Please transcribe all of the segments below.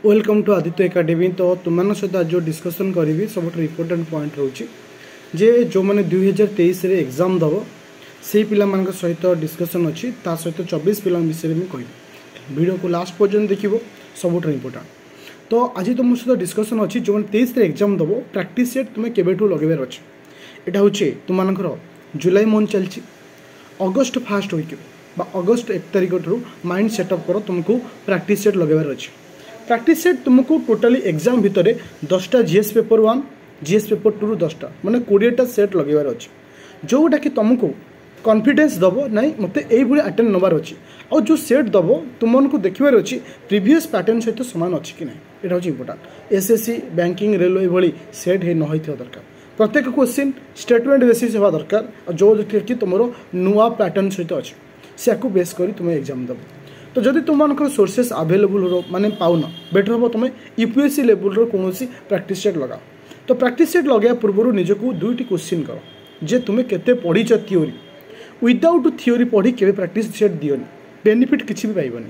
Welcome to Aditya academy. तो तुम सहित आज जो डिस्कसन करी सब इम्पोर्टाट पॉइंट रोचे जे जो मैंने 2023 रे एग्जाम दब से पिला सहित डिस्कसन अच्छी सहित 24 पिला विषय में कह वीडियो को लास्ट पर्यटन देखो सब इम्पोर्टाट। तो आज तुम सहित डिस्कसन अच्छी जो मैंने 23 एग्जाम दब प्रैक्टिस सेट तुम्हें केवेठू लगेबार अच्छे यहाँ हूँ तुम जुलाई मंथ चलती अगस्ट फास्ट वीक अगस्ट 1 तारिख ठू माइंड सेटअप कर तुमको प्रैक्टिस सेट लगेबार अच्छे। प्रैक्टिस सेट तुमको टोटाली एग्जाम भितर 10टा जीएस पेपर 1 जीएस पेपर 2 रु 10टा माने 20टा सेट लगेबार अच्छे जोटा कि तुमको कॉन्फिडेंस दब नाई मत ये अटेंड नबार अच्छी और जो सेट दब तुमको देखबार अच्छी प्रीवियस पैटर्न सहित सामान अच्छी कि ना यहाँ हूँ इंपोर्टाट। एसएससी बैंकिंग रेलवे भाई सेट हो न दरकार प्रत्येक क्वेश्चन स्टेटमेंट बेसिस होगा दरकार जो कि तुम नुआ पैटर्न सहित अच्छे से बेस कर तुम एग्जाम दब। तो जदि तुम सोर्सेस अवेलेबल माने पाउन बेटर हम तुम यूपीएससी लेवल कौन प्रैक्टिस सेट लगाओ। तो प्रैक्टिस सेट लगे पूर्व निजक दुईटी क्वेश्चन कर जे तुम्हें केते पढ़ी थियोरी विदाउट थियोरी पढ़ी के प्रैक्टिस सेट दियोनी बेनिफिट किसी भी पाइबनी।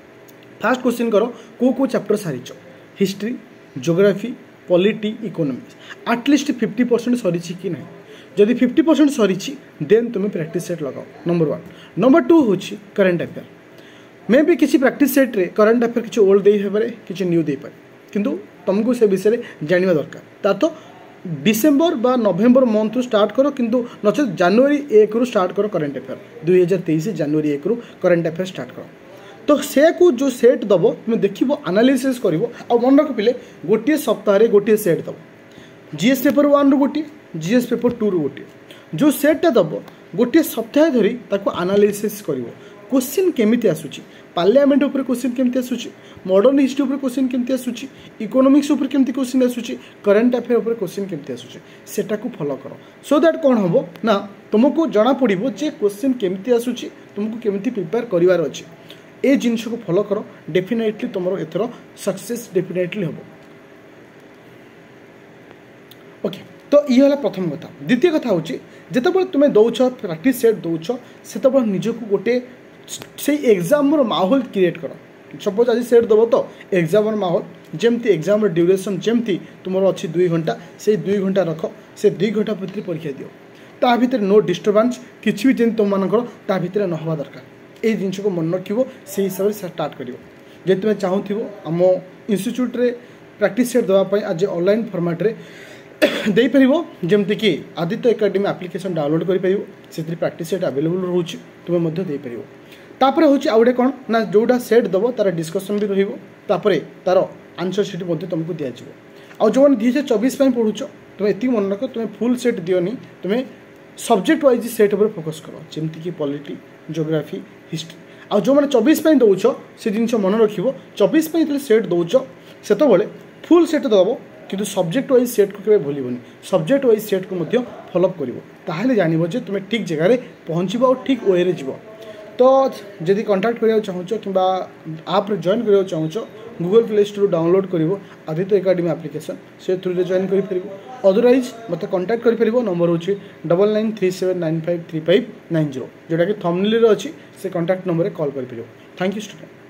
फास्ट क्वेश्चन कर को चैप्टर सारीच history geography polity economics at least 50% सरी कि ना जदि 50% सरी देन तुम्हें प्रैक्टिस सेट लगाओ नंबर 1। नंबर 2 हूँ करेन्ट अफेयर मे भी किसी प्रैक्टिस सेट रे करंट अफेयर किसी ओल्ड दे पारे किसी न्यू दे पारे किंतु तुमको से विषय जानिबा दरकार ता तो डिसेंबर बा नवेम्बर मंथ रु स्टार्ट करो किंतु नचे जनवरी 1 रु स्टार्ट करो करंट अफेयर 2023 जनवरी 1 रु करंट अफेयर स्टार्ट करो। तो से को जो सेट दब तुम देखो एनालिसिस कर मन रख पिले गोटे सप्ताह रे गोटे सेट दब जीएस पेपर 1 रु गोटे जीएस पेपर 2 रु गोटे जो सेटा दब गोटे सप्ताह धरी ताको एनालिसिस करिवो क्वेश्चन केमिति आसुची पार्लियामेंट ऊपर क्वेश्चन केमिति आसुची मॉडर्न हिस्ट्री ऊपर क्वेश्चन केमिति आसुची इकोनॉमिक्स ऊपर केमिति क्वेश्चन आसुची करंट अफेयर ऊपर क्वेश्चन केमिति आसुची सेटा को फॉलो करो सो दैट कौन हबो ना तुमको जना पड़िबो जे क्वेश्चन केमिति आसुची तुमको केमिति प्रिपेयर करिवार अछि ए जिंस को फॉलो करो डेफिनेटली तुमरो एथरो सक्सेस डेफिनेटली हबो। ओके तो ये है प्रथम कथा। द्वितीय कथा हूँ जिते तुम्हें दौच प्रैक्टिस सेट दौच से निजक गोटे से एग्जाम माहौल क्रिएट कर सपोज आज सेट दब तो एग्जाम माहौल जमती एग्जाम ड्यूरेशन जमती तुम अच्छी 2 घंटा से 2 घंटा रख से 2 घंटा भितर परीक्षा दियो ता भितर नो डिस्टर्बांस किसी भी जिन तुम ता भितर न हवा दरकार ये जिनस को मन रखियो से हिसाब से स्टार्ट करियो। जे तुम चाहूथिबो आम इंस्टीट्यूट रे प्रैक्टिस सेट दवाई आज ऑनलाइन फॉर्मेट रे दे परिवो जेमति कि आदित्य एकेडमी एप्लिकेशन डाउनलोड करि परिवो से प्रैक्टिस सेट अवेलेबल रोची तुम मध्य दे परिवो। तापर हूँ आउे कौन ना जोटा सेट दब तार डिस्कसन भी रही तार आंसर सीट तुमको दिज्व आ जो 2024 पढ़ुच तुम ये मन रख तुम्हें फुल सेट दियोनी तुम्हें सब्जेक्ट वाइज सेट उपर फोकस कर जमती कि पॉलिटी ज्योग्राफी हिस्ट्री आ जो मैंने 24 दौच से जिन मन रख 24 सेट दौच से फुल सेट दब किंतु सब्जेक्ट वाइज सेट को केवे भूलबनी सब्जेक्ट वाइज सेट को फॉलोअप कर जान जे तुम ठीक जगह पहुँच और ठीक वे रे जीव। तो जदि कांटेक्ट करिया चाहूचो किंबा आप रे जॉइन करिया चाहूचो गूगल प्ले स्टोर डाउनलोड करिवो आदित्य एकेडमी एप्लिकेशन से थ्रू रे जॉइन करि परिबो अदरवाइज मते कांटेक्ट करि परिबो नंबर होची 9937953590 जोटा कि थंबनेल रे अछि से कांटेक्ट नंबर रे कॉल करि परिबो। Thank you student.